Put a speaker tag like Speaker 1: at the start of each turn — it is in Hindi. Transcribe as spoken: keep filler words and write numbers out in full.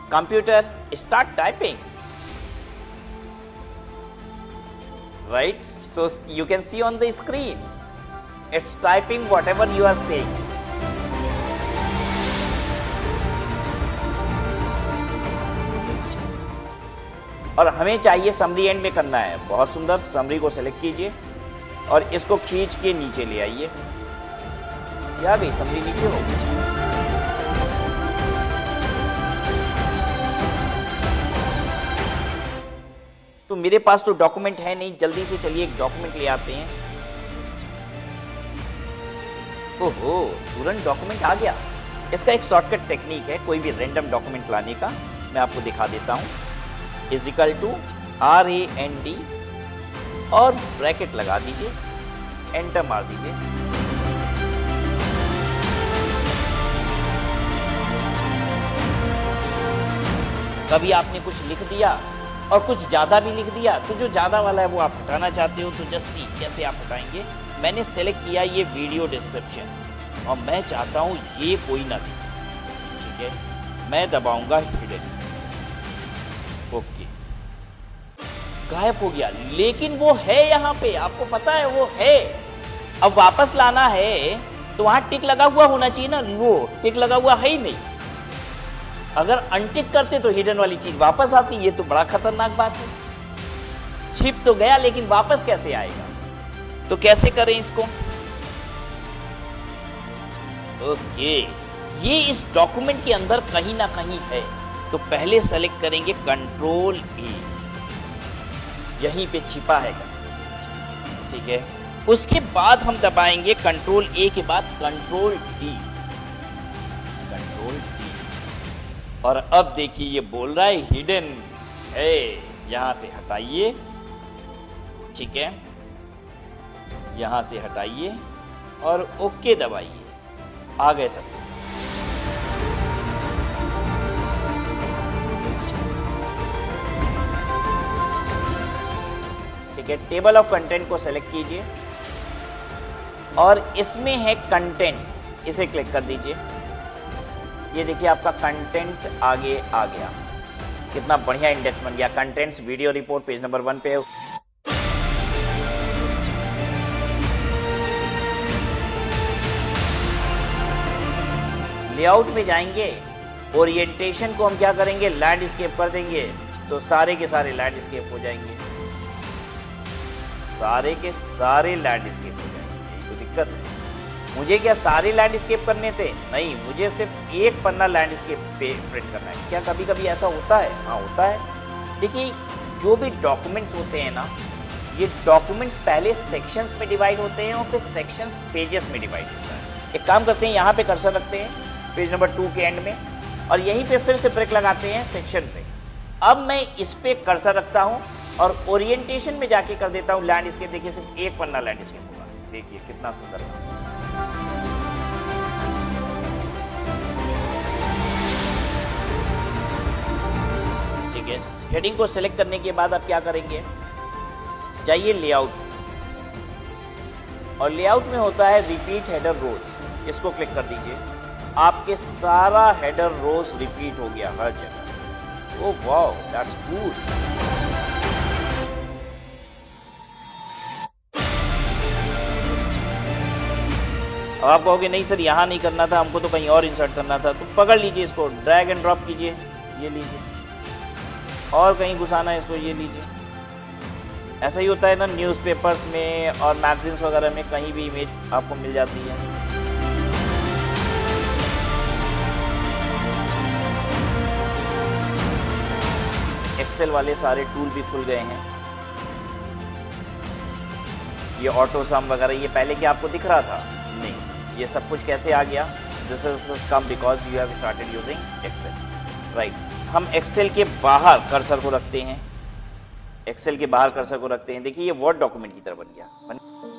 Speaker 1: computer, start typing. Right? So you can see on the screen, it's typing whatever you are saying. और हमें चाहिए समरी एंड में करना है। बहुत सुंदर, समरी को सेलेक्ट कीजिए और इसको खींच के नीचे ले आइए। क्या गई समरी नीचे हो गई। तो मेरे पास तो डॉक्यूमेंट है नहीं, जल्दी से चलिए एक डॉक्यूमेंट ले आते हैं। ओहो, तुरंत डॉक्यूमेंट आ गया। इसका एक शॉर्टकट टेक्निक है कोई भी रैंडम डॉक्यूमेंट लाने का, मैं आपको दिखा देता हूं। Is equal to R A N D और ब्रैकेट लगा दीजिए, एंटर मार दीजिए। कभी आपने कुछ लिख दिया और कुछ ज्यादा भी लिख दिया, तो जो ज्यादा वाला है वो आप हटाना चाहते हो, तो जस्ट सी कैसे आप हटाएंगे। मैंने सेलेक्ट किया ये वीडियो डिस्क्रिप्शन और मैं चाहता हूं ये कोई ना दिखे, ठीक है। मैं दबाऊंगा हिडन, ओके, गायब हो गया। लेकिन वो है यहाँ पे, आपको पता है वो है। अब वापस लाना है तो वहां टिक लगा हुआ होना चाहिए ना, वो टिक लगा हुआ है ही नहीं। अगर अनटिक करते तो हिडन वाली चीज वापस आती। ये तो बड़ा खतरनाक बात है। छिप तो गया लेकिन वापस कैसे आएगा, तो कैसे करें इसको। ओके, ये इस डॉक्यूमेंट के अंदर कहीं ना कहीं है, तो पहले सेलेक्ट करेंगे कंट्रोल ए, यहीं पे छिपा है, ठीक है। उसके बाद हम दबाएंगे कंट्रोल ए के बाद कंट्रोल डी, कंट्रोल डी, और अब देखिए ये बोल रहा है हिडन है, यहां से हटाइए, ठीक है, यहां से हटाइए और ओके दबाइए। आ गए सब। टेबल ऑफ कंटेंट को सेलेक्ट कीजिए और इसमें है कंटेंट्स, इसे क्लिक कर दीजिए। ये देखिए आपका कंटेंट आगे आ गया, कितना बढ़िया इंडेक्स बन गया। Contents video report page number one पे है। लेआउट में जाएंगे, ओरिएंटेशन को हम क्या करेंगे, लैंडस्केप कर देंगे, तो सारे के सारे लैंडस्केप हो जाएंगे, सारे के सारे लैंडस्केप हो जाएंगे। यही तो दिक्कत है। मुझे क्या सारे लैंडस्केप करने थे? नहीं, मुझे सिर्फ एक पन्ना लैंडस्केप पे प्रिंट करना है। क्या कभी कभी ऐसा होता है? हाँ होता है। देखिए जो भी डॉक्यूमेंट्स होते हैं ना, ये डॉक्यूमेंट्स पहले सेक्शंस में डिवाइड होते हैं और फिर सेक्शंस पेजेस में डिवाइड होता है। एक काम करते हैं, यहाँ पे कर्सर रखते हैं पेज नंबर टू के एंड में और यहीं पे फिर से ब्रेक लगाते हैं सेक्शन पे। अब मैं इस पे कर्सर रखता हूँ और ओरिएंटेशन में जाके कर देता हूं लैंडस्केप। देखिए सिर्फ एक पन्ना लैंडस्केप होगा, देखिए कितना सुंदर है। ठीक है, हेडिंग को सिलेक्ट करने के बाद आप क्या करेंगे, जाइए लेआउट और लेआउट में होता है रिपीट हेडर रोज, इसको क्लिक कर दीजिए। आपके सारा हेडर रोज रिपीट हो गया हर जगह। Oh wow, that's good. अब आप कहोगे नहीं सर यहाँ नहीं करना था, हमको तो कहीं और इंसर्ट करना था, तो पकड़ लीजिए इसको, ड्रैग एंड ड्रॉप कीजिए, ये लीजिए, और कहीं घुसाना है इसको, ये लीजिए। ऐसा ही होता है ना न्यूज़पेपर्स में और मैगजीन्स वगैरह में, कहीं भी इमेज आपको मिल जाती है। एक्सेल वाले सारे टूल भी खुल गए हैं। ये ऑटो सम वगैरह, ये पहले क्या आपको दिख रहा था? नहीं, ये सब कुछ कैसे आ गया? This is come because you have started using Excel, right. हम एक्सेल के बाहर कर्सर को रखते हैं, एक्सेल के बाहर कर्सर को रखते हैं। देखिए ये वर्ड डॉक्यूमेंट की तरह बन गया।